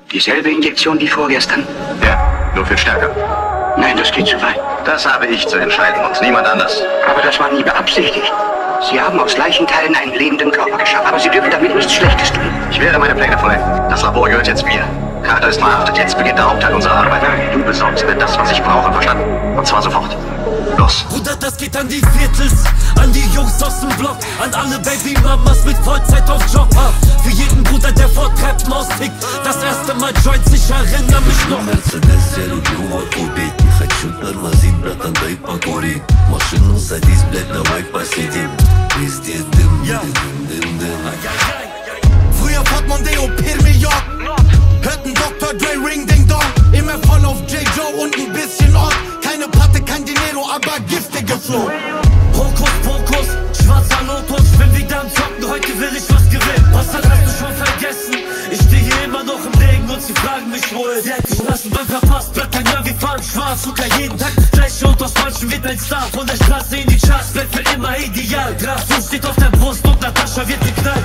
Dieselbe Injektion wie vorgestern? Ja, nur viel stärker. Nein, das geht zu weit. Das habe ich zu entscheiden und niemand anders. Aber das war nie beabsichtigt. Sie haben aus Leichenteilen einen lebenden Körper geschaffen, aber Sie dürfen damit nichts Schlechtes tun. Ich werde meine Pläne vollenden. Das Labor gehört jetzt mir. Carter ist verhaftet. Jetzt beginnt der Hauptteil unserer Arbeit. Du besorgst mir das, was ich brauche, verstanden? Und zwar sofort. Los. Bruder, das geht an die Viertels, an die Jungs aus dem Block, an alle Babymamas mit Vollzeit auf Job. Für jeden Bruder, der vor Treppen austickt, das erste Mal Joints, ich erinnere mich noch. Mercedes, я люблю убить, не хочу тормозить, братан, дай покурить. Машину садись, блядь, давай посидим. Везде дым, дым, дым. Früher fährt Mondeo Pirmillon, hörten Dr. Dre Ring Ding Dong. Immer voll auf J. Joe und ein bisschen Ort. Keine Patte, kein Dinero, aber giftige Flow. Hokus Pokus, schwarzer Lotus, bin wieder am Zocken, heute will ich was gewinnen. Was hast du schon vergessen? Ich stehe hier immer noch im Regen und sie fragen mich, wo es jetzt ist. Lassen beim verpasst, bleibt kein Jahr, wir fahren schwarz. Zucker jeden Tag, gleiche und aus manchen wird ein Star. Von der Straße in die Charts, bleibt für immer ideal. Grafus steht auf der Brust und Natascha wird geknallt.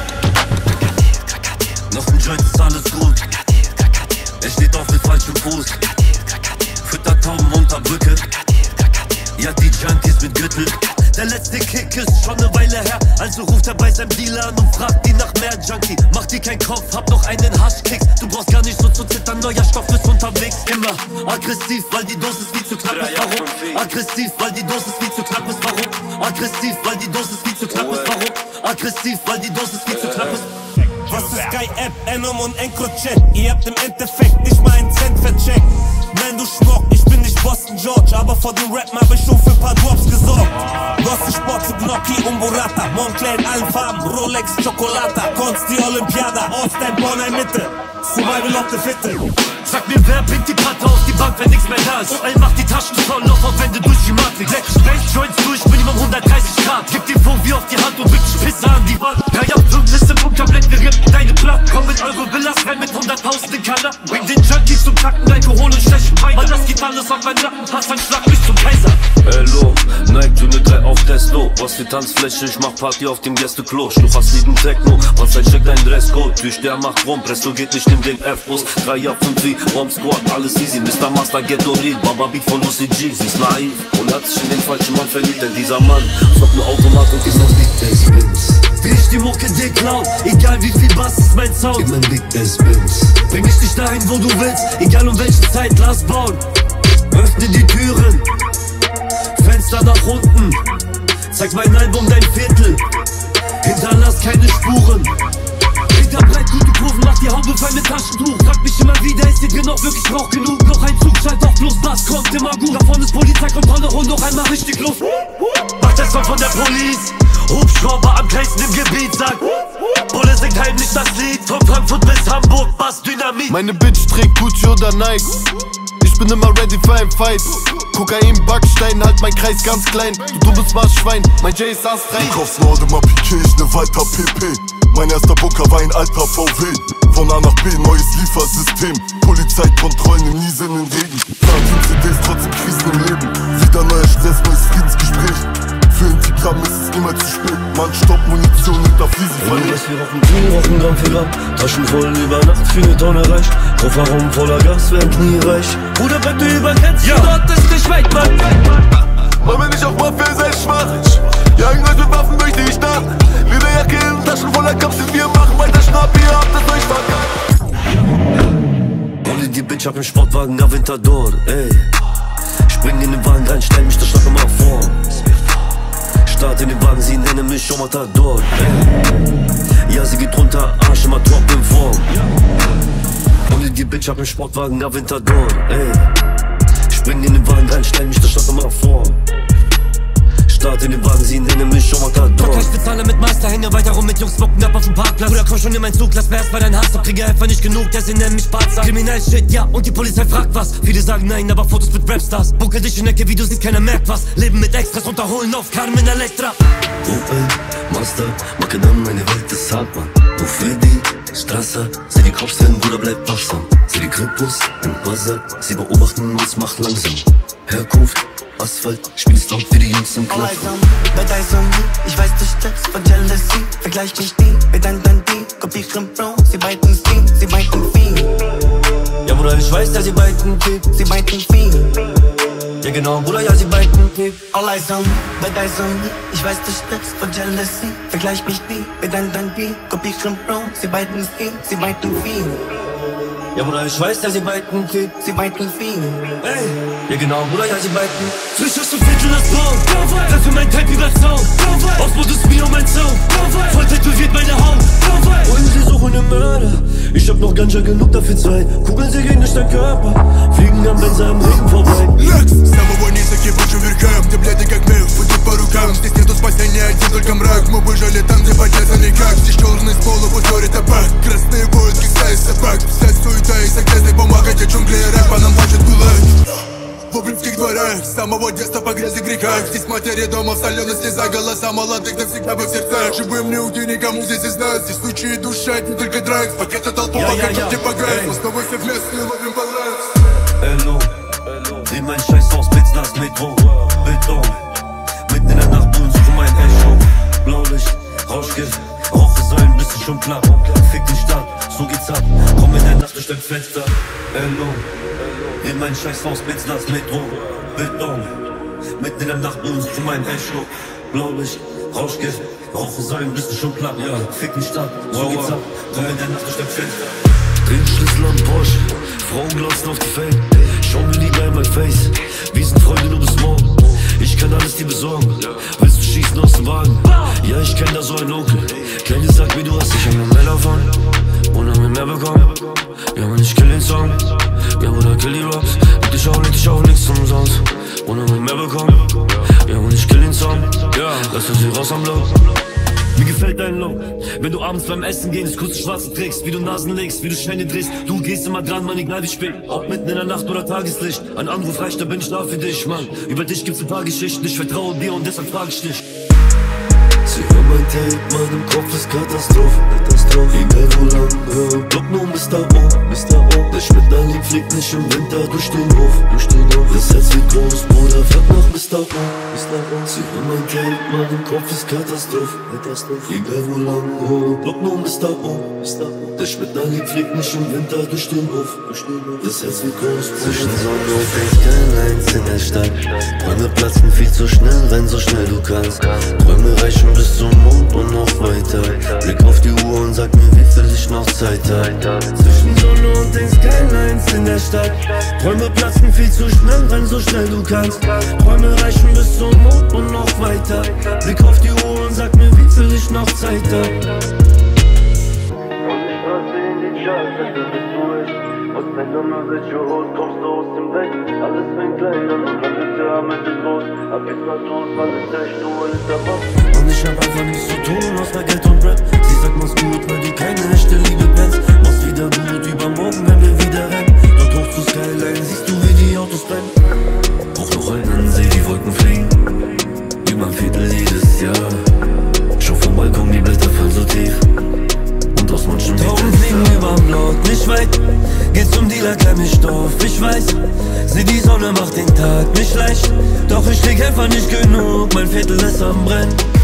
Noch ein Joint ist alles gut. Er steht auf mit falschem Fuß. Füttert Tauben unter Brücke. Ja, die Junkies mit Gürtel. Der letzte Kick ist schon eine Weile her. Also ruft er bei seinem Dealer an und fragt ihn nach mehr Junkie. Mach dir keinen Kopf, hab noch einen Haschkick. Du brauchst gar nicht so zu zittern, neuer Stoff ist unterwegs. Immer aggressiv, weil die Dosis viel zu knapp ist, warum? Aggressiv, weil die Dosis viel zu knapp ist, warum? Aggressiv, weil die Dosis viel zu knapp ist, warum? Aggressiv, weil die Dosis viel zu knapp ist. Was ist Sky App, Enom und EncroChat? Ihr habt im Endeffekt nicht mal einen Cent vercheckt. Nein, du Schmuck, ich bin nicht Boston George, aber vor dem Rap hab ich schon für ein paar Drops gesorgt. Rossi Sport zu Gnocchi und Burrata, Moncler in allen Farben, Rolex, Chocolata, Konst die Olympiada, Ortstein, Bonner Mitte, Survival of the Fitte. Sag mir, wer bringt die Platte auf die Bank, wenn nichts mehr da ist? OL macht die Taschen voll, noch auf Wände durch die Matrix. Leck Space Joints durch, Minimum 130 Grad. Gib die Folie auf die Hand und wirklich Pisse an die Wand. Ja, ja, 5 ist im Bunkerblend, wir rippen deine Platten. Komm mit Euro-Villas rein mit 100.000 Kanaken. Bring den Junkies zum Takten, Alkohol und schlechten Wein. Mann, das geht alles auf meinen Nacken, Hassan, schlag mich zum Kaiser. Hello, Nike, du ne 3 auf Testo. Was für Tanzfläche, ich mach Party auf dem Gästeklo. Schluch hast lieben Techno, Panzeit checkt dein Dresscode. Durch der macht rum, Presto geht nicht in den F-Bus. 3 auf 5 wie Bomb Squad, alles easy. Mr. Master, Ghetto Real, Baba Beat von Lucy G. Sie ist naiv und hat sich in den falschen Mann verliebt. Denn dieser Mann zockt nur Automat und ist noch Big Bass Bins. Will ich die Mucke dir klauen, egal wie viel Bass ist mein Sound. Gib mein Big Bass Bins. Bring dich nicht dahin, wo du willst, egal um welche Zeit, lass bauen. Öffne die Türen, Fenster nach unten. Zeig mein Album, dein Viertel. Hinterlass keine Spuren. Hinterbreit gute Kurven, mach die Haube fein mit Taschentuch. Frag mich immer wieder, ist hier drin auch wirklich Rauch genug? Noch ein Zug, schalt auf bloß Bass, kommt immer gut. Da vorne ist Polizeikontrolle und noch einmal richtig Luft. Mach das Song von der Police. Hubschrauber am kleinsten im Gebiet, sagt Bulle singt heimlich das Lied. Von Frankfurt bis Hamburg, Bass Dynamit. Meine Bitch trägt Gucci oder Nike. Ich bin immer ready für ein Fight. Kokain, Backstein, halt mein Kreis ganz klein. Du dummes Marschschwein, mein J ist astrein. Du kaufst Nord immer Piqué, ich ne weiter PP. Mein erster Bunker war ein alter VW. Von A nach B, neues Liefersystem. Polizeikontrollen im niesenden Regen. Platin-CDs, trotzdem Krisen im Leben. Wieder neuer Stress, neues Friedensgespräch. Für ein Gramm ist es niemals zu spät. Man stoppt Munition hinter Fliesen verlegt. Wir rauchen Gramm für Gramm. Taschen voll über Nacht für eine Tonne reicht. Kofferraum voller Gas, werden Knie reich. Bruder, bleib du übergrenzt, ja. Dort ist nicht weit, Mann. Weil wenn ich auf Mafia sei, schwach. Jagen euch mit Waffen möchte ich starten. Lederjacke in Taschen voller Kapseln. Wir machen weiter Schnapp, ihr habt es euch verkackt. Hol die Bitch ab im Sportwagen, Aventador, ey. Spring in den Wagen rein, stell mich der Stadt immer vor. Start in den Wagen, sie nennen mich schon Matador, ey. Ja, sie geht runter, Arsch immer top in Form. Hol die Bitch ab im Sportwagen, Aventador, ey. Spring in den Wagen rein, stell mich der Stadt immer vor. Start in den Wagen, sie nennen mich schon Matador. Ich bezahle mit Meisterhänger, weiter rum mit Jungs smoken ab auf dem Parkplatz. Bruder, komm schon in mein Zug, lass mir erst mal dein Hass ab. Kriege einfach nicht genug, der sie nennen mich Patzer. Kriminell Shit, ja, und die Polizei fragt was. Viele sagen nein, aber Fotos mit Rapstars. Buckel dich in Ecke, wie du siehst, keiner merkt was. Leben mit Extras, unterholen auf Carmen Electra. OL, Master, machen an, meine Welt ist hart, Mann. Du für die Straße, sieh die Kopfstellen, Bruder, bleib wachsam. Sieh die Krippus im Buzzer, sie beobachten uns, mach langsam. Herkunft, Asphalt, spielst laut für die Jungs im Club. Bei Dyson, ich weiß, du steckst von Jealousy. Vergleich mich nie mit deinem Dandy. Kopieren Bro, sie beiden Sting, sie beiden Fiend. Bruder, ich weiß, dass sie beiden Typ, sie meinten viel. ja genau, Bruder, ja, sie beiden Typ. All eyes on me, but eyes on me. Ich weiß, du stirbst vor Jealousy. Vergleich mich nie mit deinem Beat. Kopie schon Bro, sie beiden viel, sie meinten viel. Ja, Bruder, ich weiß, dass sie beiden Typ, sie meinten viel. ey, ja genau, Bruder, ja, sie beiden. Frisch aus dem Viertel das Braun, treff für mein Type über Zaun. Ausbot ist mir um mein Zaun, voll tätowiert meine Haut. Und sie suchen einen Mörder, ich hab noch ganz schön genug dafür Zeit. Kugeln, sie gehen durch dein Körper, fliegen am Benzer im Regen vorbei. Лекс, с самого низа к ебучим верхам. Ты бледный как мех, путит по рукам. Здесь нету спасения, один только мрак. Мы выжили там, где подняться никак. Здесь черный с пола, пузырь табак. Красные воинки, стаи собак. Вся суета из-за грязной бумаги. Те джунгли и рэп, по нам плачет гулаг. В Обринских дворах, с самого детства по грязи грехах. Здесь матери дома в соленой слеза. Голоса молодых навсегда в их сердцах. Живым не уйти никому здесь из нас. Здесь случаи душа, не только драйв. Пакета толпу, пока не пограйв. Снова все вместе ловим баланс. Hello, dreh mein Scheiß aus Spitznass Metro, Beton. Mitten in der Nacht Bullen suchen mein Echo. Blaulicht, Rauschgift, Rauchsäulen, bist du schon platt. Fick die Stadt, so geht's ab. Komm in der Nacht durch dein Fenster. Hello, dreh mein Scheiß aus Spitznass Metro, Beton. Mitten in der Nacht Bullen suchen mein Echo. Blaulicht, Rauschgift, Rauchsäulen, bist du schon platt. Ja, fick die Stadt, so geht's ab. Komm in der Nacht durch dein Fenster. Dreh Schlüssel am Porsche, Frauen glotzen auf die Fame. Schau mir lieber in mein Face, wir sind Freunde nur bis morgen. Ich kann alles dir besorgen, willst du schießen aus dem Wagen? Ja, ich kenn da so einen Onkel, Kleine sagt mir, du hast dich an mehr davon und haben wir mehr bekommen. Ja, man, ich kill den Song, ja, oder kill die Rocks. Leg dich auf nichts umsonst und haben wir mehr bekommen. Ja, man, ich kill den Song, ja, lass uns hier raus am Block. Mir gefällt dein Look, wenn du abends beim Essen gehst, kurze Schwarze trägst, wie du Nasen legst, wie du Scheine drehst. Du gehst immer dran, Mann, egal wie spät, ob mitten in der Nacht oder Tageslicht. Ein Anruf reicht, da bin ich da für dich, Mann. Über dich gibt's ein paar Geschichten, ich vertraue dir und deshalb frage ich dich. Sie hören mein Tape, Mann, im Kopf ist Katastrophe, egal wo lang, hör, Block nur Mr. O, der Schmetterling fliegt nicht im Winter durch den Hof, das Herz wird groß, Bruder, fährt nach Mr. O, Sie hören mein Tape, Mann, im Kopf ist Katastrophe, egal wo lang, hör, Block nur Mr. O, der Schmetterling fliegt nicht im Winter durch den Hof, das Herz wird groß, zwischen Sonne und den Skylines in der Stadt, Träume platzen viel zu schnell, renn so schnell du kannst, Träume reichen bis zum Mond und noch weiter. Blick auf die Uhr und sag mir, wie viel ich noch Zeit hab. Zwischen Sonne und den Skylines in der Stadt, Träume platzen viel zu schnell, renn so schnell du kannst. Träume reichen bis zum Mond und noch weiter. Blick auf die Uhr und sag mir, wie viel ich noch Zeit hab. Und ich passe in die Charts, dass du bist durch. Was wenn du nur welche holt, kommst du aus dem Bett. Alles fängt klein an und dann wird der am Ende groß. Ab jetzt was los, was ist echt, du alles dabei. Und ich hab einfach nichts zu tun, außer Geld und Rap. Sie sagt, mach's gut, weil du keine echte Liebe kennst. Mach's wieder gut, übermorgen, wenn wir wieder rennen. Dort hoch zu Skyline, siehst du, wie die Autos brennen. Hoch noch einen an See, die Wolken fliegen. Über ein Viertel jedes Jahr. Schau vom Balkon, die Blätter fallen so tief. Und aus manchen Tauben fliegen überm Block, nicht weit. Geht's zum Dealer, klemm mich drauf, ich weiß. Seh, die Sonne macht den Tag nicht leicht. Doch ich krieg einfach nicht genug, mein Viertel ist am Brennen.